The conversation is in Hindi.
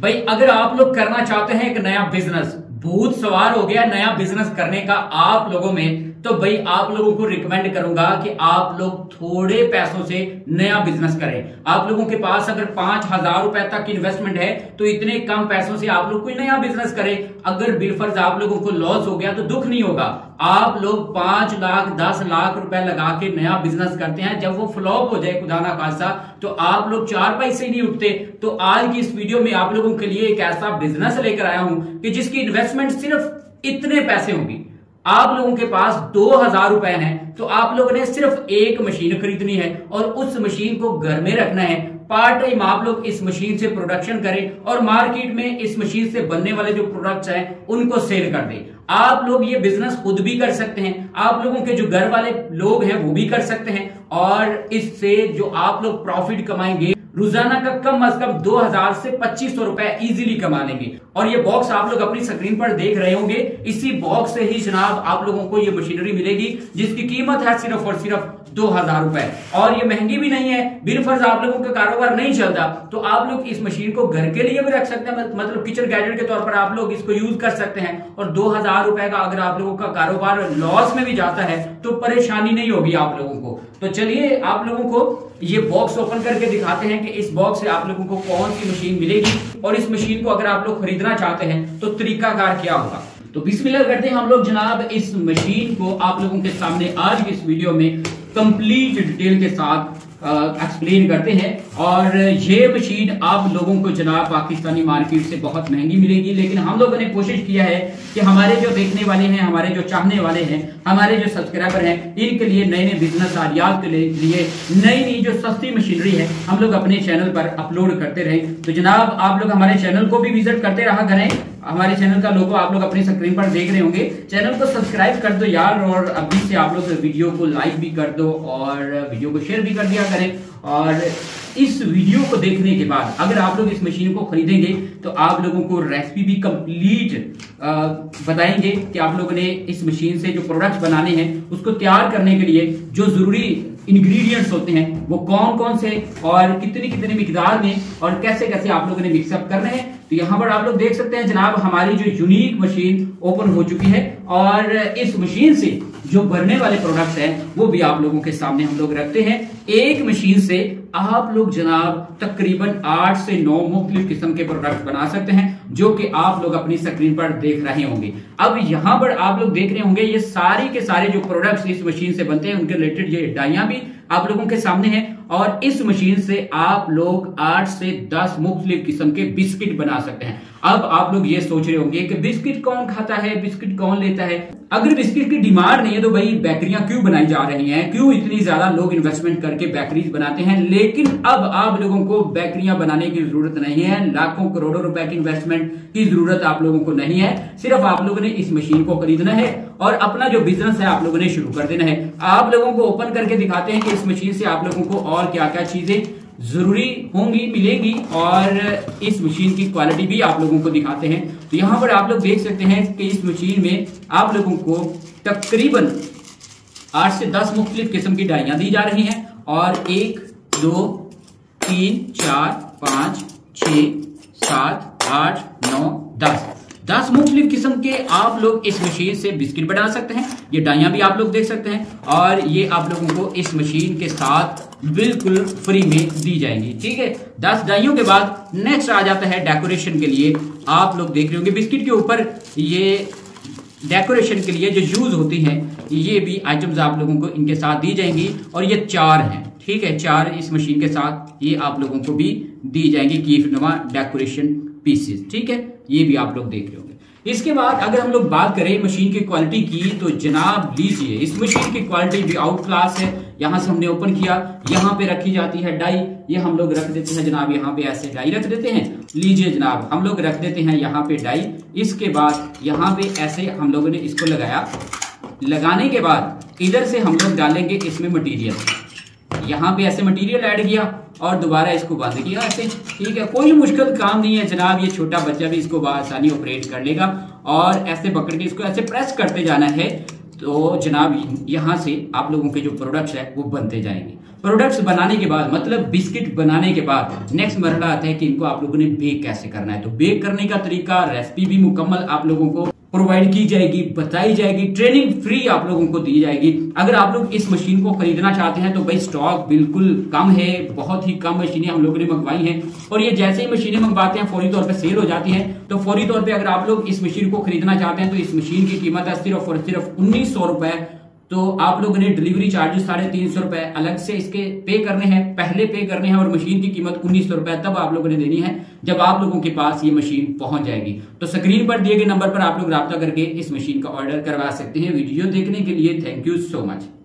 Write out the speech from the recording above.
भाई अगर आप लोग करना चाहते हैं एक नया बिजनेस, भूत सवार हो गया नया बिजनेस करने का आप लोगों में, तो भाई आप लोगों को रिकमेंड करूंगा कि आप लोग थोड़े पैसों से नया बिजनेस करें। आप लोगों के पास अगर 5,000 रुपए तक इन्वेस्टमेंट है तो इतने कम पैसों से आप लोग कोई नया बिजनेस करें। अगर बिलफर्ज आप लोगों को लॉस हो गया तो दुख नहीं होगा। आप लोग 5 लाख 10 लाख रुपए लगा के नया बिजनेस करते हैं, जब वो फ्लॉप हो जाए खुदा ना खासा तो आप लोग 4 पैसे नहीं उठते। तो आज की इस वीडियो में आप लोगों के लिए एक ऐसा बिजनेस लेकर आया हूं कि जिसकी इन्वेस्टमेंट सिर्फ इतने पैसे होंगी। आप लोगों के पास 2,000 रुपए हैं तो आप लोगों ने सिर्फ एक मशीन खरीदनी है और उस मशीन को घर में रखना है। पार्ट टाइम आप लोग इस मशीन से प्रोडक्शन करें और मार्केट में इस मशीन से बनने वाले जो प्रोडक्ट्स हैं उनको सेल कर दें। आप लोग ये बिजनेस खुद भी कर सकते हैं, आप लोगों के जो घर वाले लोग हैं वो भी कर सकते हैं और इससे जो आप लोग प्रॉफिट कमाएंगे रोजाना का कम से कम 2,000 से 2,500 रुपए इजीली कमा लेंगे। और ये बॉक्स आप लोग अपनी स्क्रीन पर देख रहे होंगे, इसी बॉक्स से ही जनाब आप लोगों को ये मशीनरी मिलेगी जिसकी कीमत है सिर्फ और सिर्फ 2,000 रुपए। और ये महंगी भी नहीं है, बिलफर्ज आप लोगों का कारोबार नहीं चलता तो आप लोग इस मशीन को घर के लिए भी रख सकते हैं, मतलब किचन गैजेट के तौर पर आप लोग इसको यूज कर सकते हैं। और 2,000 रुपए का अगर आप लोगों का कारोबार लॉस में भी जाता है तो परेशानी नहीं होगी आप लोगों को। तो चलिए आप लोगों को ये बॉक्स ओपन करके दिखाते हैं कि इस बॉक्स से आप लोगों को कौन सी मशीन मिलेगी और इस मशीन को अगर आप लोग खरीदना चाहते हैं तो तरीकाकार क्या होगा। तो बिस्मिल्लाह करते हैं हम लोग जनाब इस मशीन को आप लोगों के सामने आज की इस वीडियो में कंप्लीट डिटेल के साथ एक्सप्लेन करते हैं। और ये मशीन आप लोगों को जनाब पाकिस्तानी मार्केट से बहुत महंगी मिलेगी, लेकिन हम लोगों ने कोशिश किया है कि हमारे जो देखने वाले हैं, हमारे जो चाहने वाले हैं, हमारे जो सब्सक्राइबर हैं, इनके लिए नए नए बिजनेस आइडियाज के लिए नई नई जो सस्ती मशीनरी है हम लोग अपने चैनल पर अपलोड करते रहे। तो जनाब आप लोग हमारे चैनल को भी विजिट करते रहा करें। हमारे चैनल का लोगो आप लोग अपनी स्क्रीन पर देख रहे होंगे। चैनल को सब्सक्राइब कर दो यार, और अभी से आप लोग वीडियो को लाइक भी कर दो और वीडियो को शेयर भी कर दिया करें। और इस वीडियो को देखने के बाद अगर आप लोग इस मशीन को खरीदेंगे तो आप लोगों को रेसिपी भी कंप्लीट बताएंगे कि आप लोगों ने इस मशीन से जो प्रोडक्ट्स बनाने हैं उसको तैयार करने के लिए जो जरूरी इंग्रेडिएंट्स होते हैं वो कौन कौन से और कितनी कितनी मिकदार में और कैसे कैसे आप लोगों ने मिक्सअप करने हैं। तो यहाँ पर आप लोग देख सकते हैं जनाब हमारी जो यूनिक मशीन ओपन हो चुकी है और इस मशीन से जो बनने वाले प्रोडक्ट्स हैं वो भी आप लोगों के सामने हम लोग रखते हैं। एक मशीन से आप लोग जनाब तकरीबन 8 से 9 मुख्तलिफ किस्म के प्रोडक्ट्स बना सकते हैं जो कि आप लोग अपनी स्क्रीन पर देख रहे होंगे। अब यहाँ पर आप लोग देख रहे होंगे ये सारे के सारे जो प्रोडक्ट्स इस मशीन से बनते हैं उनके रिलेटेड ये डाइयां भी आप लोगों के सामने हैं। और इस मशीन से आप लोग 8 से 10 मुख्तलिफ किस्म के बिस्किट बना सकते हैं। अब आप लोग ये सोच रहे होंगे कि बिस्किट कौन खाता है, बिस्किट कौन लेता है। अगर बिस्किट की डिमांड नहीं है तो भाई बेकरियां क्यों बनाई जा रही हैं, क्यों इतनी ज्यादा लोग इन्वेस्टमेंट करके बेकरीज बनाते हैं। लेकिन अब आप लोगों को बेकरियां बनाने की जरूरत नहीं है, लाखों करोड़ों रुपए की इन्वेस्टमेंट की जरूरत आप लोगों को नहीं है। सिर्फ आप लोगों ने इस मशीन को खरीदना है और अपना जो बिजनेस है आप लोगों ने शुरू कर देना है। आप लोगों को ओपन करके दिखाते हैं कि इस मशीन से आप लोगों को और क्या क्या चीजें जरूरी होंगी मिलेगी और इस मशीन की क्वालिटी भी आप लोगों को दिखाते हैं। तो यहाँ पर आप लोग देख सकते हैं कि इस मशीन में आप लोगों को तकरीबन 8 से 10 मुख्तलिफ किस्म की डाइयां दी जा रही हैं और 1 2 3 4 5 6 7 8 9 10 मुख्तलिफ किस्म के आप लोग इस मशीन से बिस्किट बना सकते हैं। ये डाइयां भी आप लोग देख सकते हैं और ये आप लोगों को इस मशीन के साथ बिल्कुल फ्री में दी जाएंगी। ठीक है, 10 डाइयों के बाद नेक्स्ट आ जाता है डेकोरेशन के लिए। आप लोग देख रहे होंगे बिस्किट के ऊपर ये डेकोरेशन के लिए जो यूज होती हैं ये भी आइटम्स आप लोगों को इनके साथ दी जाएंगी और ये 4 हैं। ठीक है, 4 इस मशीन के साथ ये आप लोगों को भी दी जाएंगी कीफनुमा डेकोरेशन पीसेस। ठीक है, ये भी आप लोग देख रहे होंगे। इसके बाद अगर हम लोग बात करें मशीन की क्वालिटी की तो जनाब लीजिए इस मशीन की क्वालिटी भी आउट क्लास है। यहां से हमने ओपन किया, यहाँ पे रखी जाती है डाई, ये हम लोग रख देते हैं जनाब, यहाँ पे ऐसे डाई रख देते हैं। लीजिए जनाब हम लोग रख देते हैं यहाँ पे डाई। इसके बाद यहाँ पे ऐसे हम लोगों ने इसको लगाया, लगाने के बाद इधर से हम लोग डालेंगे इसमें मटीरियल, यहाँ पे ऐसे मटेरियल ऐड किया और दोबारा इसको बंद किया ऐसे। ठीक है, कोई मुश्किल काम नहीं है जनाब, ये छोटा बच्चा भी इसको आसानी ऑपरेट कर लेगा। और ऐसे पकड़ के इसको ऐसे प्रेस करते जाना है तो जनाब यहाँ से आप लोगों के जो प्रोडक्ट्स है वो बनते जाएंगे। प्रोडक्ट्स बनाने के बाद, मतलब बिस्किट बनाने के बाद नेक्स्ट मरहला आता है कि इनको आप लोगों ने बेक कैसे करना है। तो बेक करने का तरीका, रेसिपी भी मुकम्मल आप लोगों को प्रोवाइड की जाएगी, बताई जाएगी, ट्रेनिंग फ्री आप लोगों को दी जाएगी। अगर आप लोग इस मशीन को खरीदना चाहते हैं तो भाई स्टॉक बिल्कुल कम है, बहुत ही कम मशीनें हम लोगों ने मंगवाई हैं और ये जैसे ही मशीनें मंगवाते हैं फौरी तौर पे सेल हो जाती हैं। तो फौरी तौर पे अगर आप लोग इस मशीन को खरीदना चाहते हैं तो इस मशीन की कीमत है सिर्फ और सिर्फ 1900 रुपए। तो आप लोगों ने डिलीवरी चार्जेस 350 रुपए अलग से इसके पे करने हैं, पहले पे करने हैं और मशीन की कीमत 1900 रुपए तब आप लोगों ने देनी है जब आप लोगों के पास ये मशीन पहुंच जाएगी। तो स्क्रीन पर दिए गए नंबर पर आप लोग राब्ता करके इस मशीन का ऑर्डर करवा सकते हैं। वीडियो देखने के लिए थैंक यू सो मच।